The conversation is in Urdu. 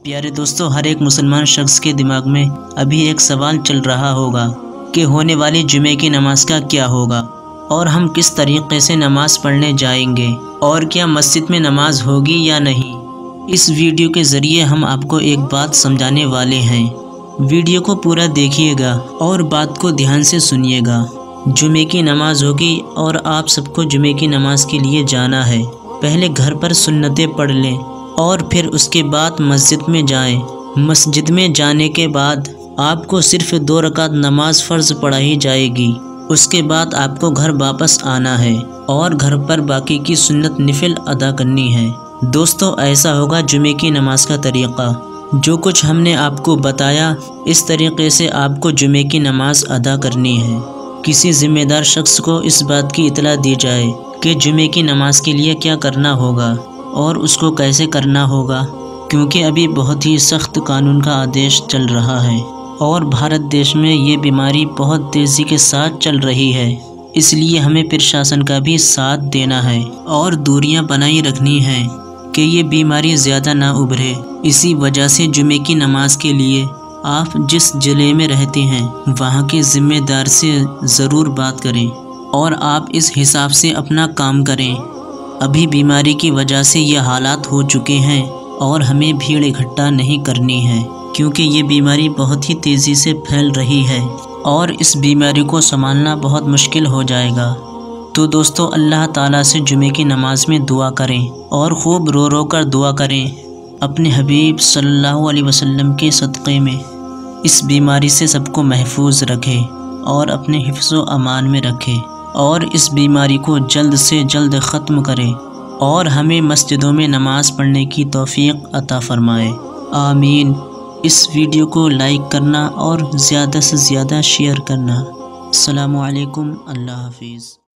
پیارے دوستو، ہر ایک مسلمان شخص کے دماغ میں ابھی ایک سوال چل رہا ہوگا کہ ہونے والی جمعے کی نماز کا کیا ہوگا، اور ہم کس طریقے سے نماز پڑھنے جائیں گے، اور کیا مسجد میں نماز ہوگی یا نہیں۔ اس ویڈیو کے ذریعے ہم آپ کو ایک بات سمجھانے والے ہیں۔ ویڈیو کو پورا دیکھیے گا اور بات کو دھیان سے سنیے گا۔ جمعے کی نماز ہوگی اور آپ سب کو جمعے کی نماز کے لیے جانا ہے۔ پہلے گھر پر سنتیں پڑھ لیں اور پھر اس کے بعد مسجد میں جائیں۔ مسجد میں جانے کے بعد آپ کو صرف 2 رکعت نماز فرض پڑھائی جائے گی۔ اس کے بعد آپ کو گھر واپس آنا ہے اور گھر پر باقی کی سنت نفل ادا کرنی ہے۔ دوستو، ایسا ہوگا جمعے کی نماز کا طریقہ۔ جو کچھ ہم نے آپ کو بتایا، اس طریقے سے آپ کو جمعے کی نماز ادا کرنی ہے۔ کسی ذمہ دار شخص کو اس بات کی اطلاع دی جائے کہ جمعے کی نماز کے لیے کیا کرنا ہوگا اور اس کو کیسے کرنا ہوگا، کیونکہ ابھی بہت ہی سخت قانون کا آدیش چل رہا ہے اور بھارت دیش میں یہ بیماری بہت تیزی کے ساتھ چل رہی ہے۔ اس لیے ہمیں پرشاسن کا بھی ساتھ دینا ہے اور دوریاں بنائی رکھنی ہیں کہ یہ بیماری زیادہ نہ ابھرے۔ اسی وجہ سے جمعے کی نماز کے لیے آپ جس ضلع میں رہتے ہیں وہاں کے ذمہ دار سے ضرور بات کریں اور آپ اس حساب سے اپنا کام کریں۔ ابھی بیماری کی وجہ سے یہ حالات ہو چکے ہیں اور ہمیں بھیڑ اکٹھا نہیں کرنی ہے، کیونکہ یہ بیماری بہت ہی تیزی سے پھیل رہی ہے اور اس بیماری کو سنبھالنا بہت مشکل ہو جائے گا۔ تو دوستو، اللہ تعالیٰ سے جمعے کی نماز میں دعا کریں اور خوب رو رو کر دعا کریں۔ اپنے حبیب صلی اللہ علیہ وسلم کے صدقے میں اس بیماری سے سب کو محفوظ رکھے اور اپنے حفظ و امان میں رکھے اور اس بیماری کو جلد سے جلد ختم کرے اور ہمیں مسجدوں میں نماز پڑھنے کی توفیق عطا فرمائے۔ آمین۔ اس ویڈیو کو لائک کرنا اور زیادہ سے زیادہ شیئر کرنا۔ السلام علیکم۔ اللہ حافظ۔